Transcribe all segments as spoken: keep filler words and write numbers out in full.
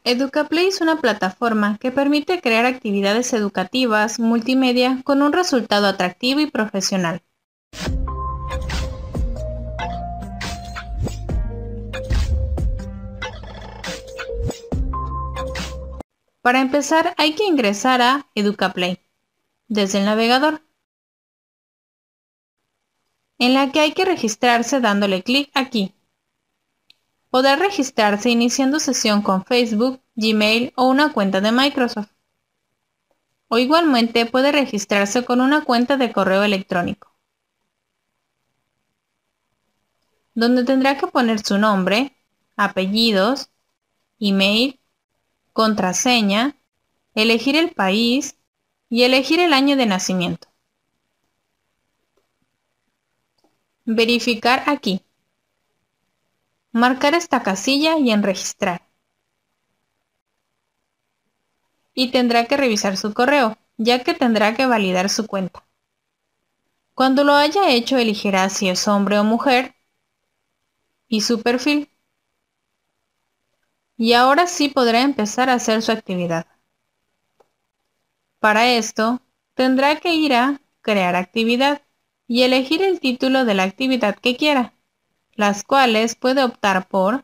Educaplay es una plataforma que permite crear actividades educativas multimedia con un resultado atractivo y profesional. Para empezar, hay que ingresar a Educaplay desde el navegador, en la que hay que registrarse dándole clic aquí. Podrá registrarse iniciando sesión con Facebook, Gmail o una cuenta de Microsoft. O igualmente puede registrarse con una cuenta de correo electrónico, donde tendrá que poner su nombre, apellidos, email, contraseña, elegir el país y elegir el año de nacimiento. Verificar aquí. Marcar esta casilla y en registrar. Y tendrá que revisar su correo, ya que tendrá que validar su cuenta. Cuando lo haya hecho, elegirá si es hombre o mujer y su perfil. Y ahora sí podrá empezar a hacer su actividad. Para esto, tendrá que ir a Crear actividad y elegir el título de la actividad que quiera, las cuales puede optar por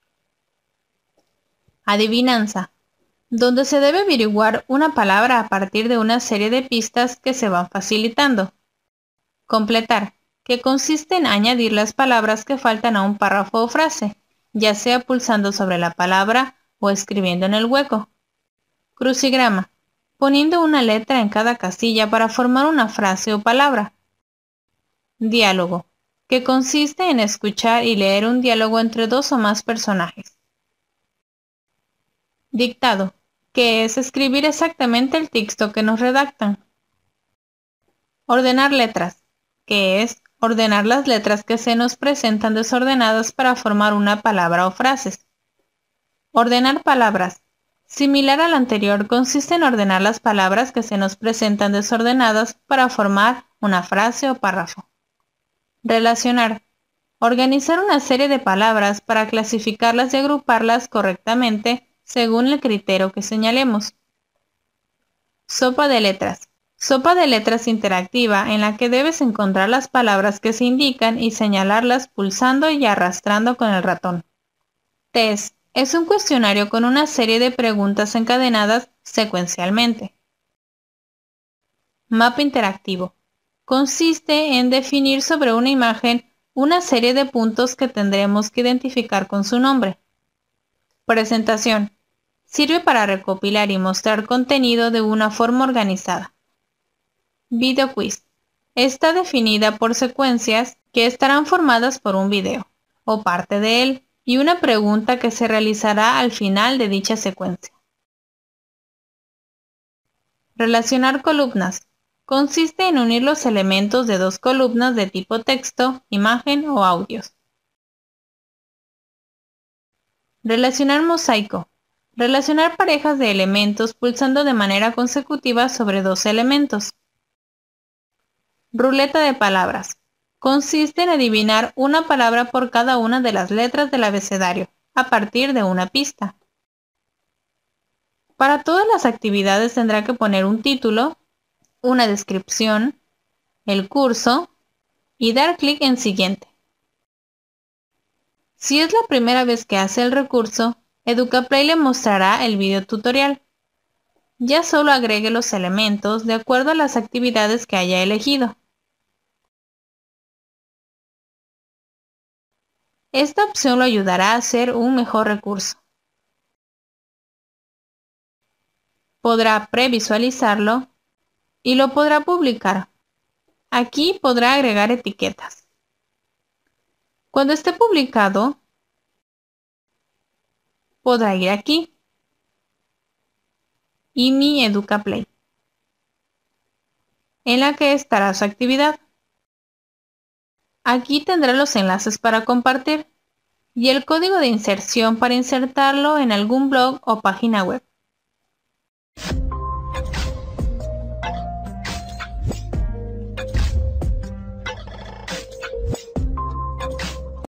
Adivinanza, donde se debe averiguar una palabra a partir de una serie de pistas que se van facilitando. Completar, que consiste en añadir las palabras que faltan a un párrafo o frase, ya sea pulsando sobre la palabra o escribiendo en el hueco. Crucigrama, poniendo una letra en cada casilla para formar una frase o palabra. Diálogo, que consiste en escuchar y leer un diálogo entre dos o más personajes. Dictado, que es escribir exactamente el texto que nos redactan. Ordenar letras, que es ordenar las letras que se nos presentan desordenadas para formar una palabra o frases. Ordenar palabras. Similar al anterior, consiste en ordenar las palabras que se nos presentan desordenadas para formar una frase o párrafo. Relacionar. Organizar una serie de palabras para clasificarlas y agruparlas correctamente según el criterio que señalemos. Sopa de letras. Sopa de letras interactiva en la que debes encontrar las palabras que se indican y señalarlas pulsando y arrastrando con el ratón. Test. Es un cuestionario con una serie de preguntas encadenadas secuencialmente. Mapa interactivo. Consiste en definir sobre una imagen una serie de puntos que tendremos que identificar con su nombre. Presentación. Sirve para recopilar y mostrar contenido de una forma organizada. Video quiz. Está definida por secuencias que estarán formadas por un video, o parte de él, y una pregunta que se realizará al final de dicha secuencia. Relacionar columnas. Consiste en unir los elementos de dos columnas de tipo texto, imagen o audios. Relacionar mosaico. Relacionar parejas de elementos pulsando de manera consecutiva sobre dos elementos. Ruleta de palabras. Consiste en adivinar una palabra por cada una de las letras del abecedario, a partir de una pista. Para todas las actividades tendrá que poner un título, una descripción, el curso y dar clic en Siguiente. Si es la primera vez que hace el recurso, Educaplay le mostrará el video tutorial. Ya solo agregue los elementos de acuerdo a las actividades que haya elegido. Esta opción lo ayudará a hacer un mejor recurso. Podrá previsualizarlo y lo podrá publicar. Aquí podrá agregar etiquetas. Cuando esté publicado, podrá ir aquí y mi Educaplay, en la que estará su actividad. Aquí tendrá los enlaces para compartir y el código de inserción para insertarlo en algún blog o página web.